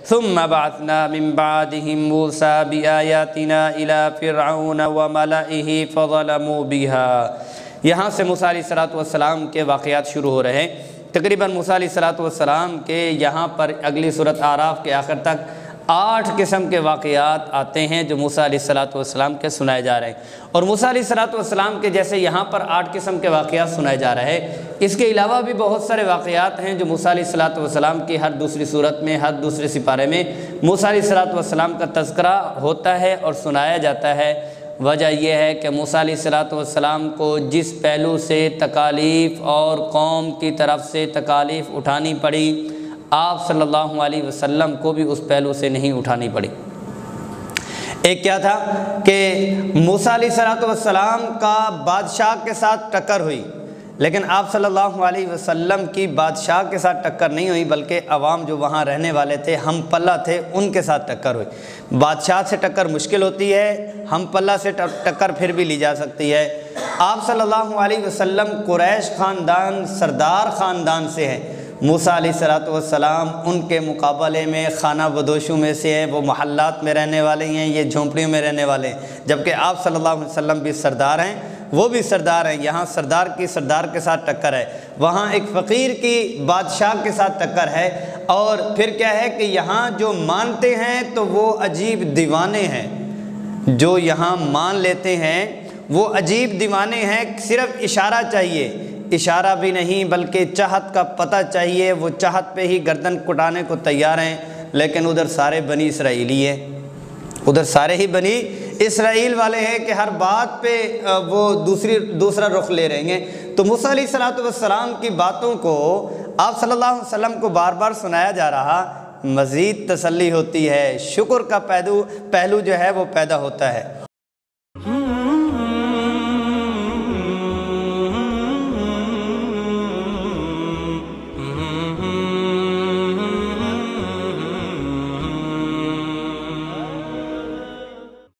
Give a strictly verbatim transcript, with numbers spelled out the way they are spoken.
ثم بعثنا من بعدهم موسى بآياتنا إلى فرعون وملئه فظلموا بها۔ یہاں سے موسیٰ علیہ الصلوۃ والسلام کے واقعات شروع ہو رہے ہیں۔ تقریباً موسیٰ علیہ الصلوۃ والسلام کے یہاں پر اگلی سورۃ اعراف کے آخر تک آٹھ قسم کے واقعات آتے ہیں جو موسیٰ علیہ الصلوۃ والسلام کے سنائے جا رہے ہیں، اور موسیٰ علیہ الصلوۃ والسلام کے جیسے یہاں پر آٹھ قسم کے واقعات سنائے جا رہے ہیں، اس کے علاوہ بھی بہت سارے واقعات ہیں جو موسیٰ علیہ الصلوۃ والسلام کی ہر دوسری صورت میں، ہر دوسرے سپارے میں موسیٰ علیہ الصلوۃ والسلام کا تذکرہ ہوتا ہے اور سنایا جاتا ہے۔ وجہ یہ ہے کہ موسیٰ علیہ الصلوۃ والسلام کو جس پہلو سے تکالیف اور قوم کی طرف سے تکالیف اٹھانی پڑی، آپ صلی اللہ علیہ وسلم کو بھی اس پہلو سے نہیں اٹھانی پڑی۔ ایک کیا تھا کہ موسیٰ علیہ الصلوۃ والسلام کا بادشاہ کے ساتھ ٹکر ہوئی، لیکن آپ صلی اللہ علیہ وسلم کی بادشاہ کے ساتھ ٹکر نہیں ہوئی، بلکہ عوام جو وہاں رہنے والے تھے، ہم پلہ تھے، ان کے ساتھ ٹکر ہوئی۔ بادشاہ سے ٹکر مشکل ہوتی ہے، ہم پلہ سے ٹکر پھر بھی لی جا سکتی ہے۔ آپ صلی اللہ علیہ وسلم قریش خاندان، سردار خاندان سے ہیں۔ موسیٰ علیہ الصلوۃ والسلام ان کے مقابلے میں خانہ بدوشوں میں سے ہیں، وہ محلات میں رہنے والے ہیں، یہ جھونپڑیوں میں رہنے والے ہیں، جبکہ آپ صلی اللہ علیہ وسلم بھی سردار ہیں، وہ بھی سردار ہیں۔ یہاں سردار کی سردار کے ساتھ ٹکر ہے، وہاں ایک فقیر کی بادشاہ کے ساتھ ٹکر ہے، اور پھر کیا ہے کہ یہاں جو مانتے ہیں تو وہ عجیب دیوانے ہیں، جو یہاں مان لیتے ہیں وہ عجیب دیوانے ہیں، صرف اشارہ چاہیے، اشارہ بھی نہیں بلکہ چاہت کا پتہ چاہیے، وہ چاہت پہ ہی گردن کٹانے کو تیار ہیں۔ لیکن ادھر سارے بنی اسرائیلی ہیں، ادھر سارے ہی بنی اسرائیل والے ہیں کہ ہر بات پہ وہ دوسری دوسرا رخ لے رہے ہیں۔ تو موسیٰ علیہ الصلوۃ والسلام کی باتوں کو آپ صلی اللہ علیہ وسلم کو بار بار سنایا جا رہا، مزید تسلی ہوتی ہے، شکر کا پہلو پہلو جو ہے وہ پیدا ہوتا ہے۔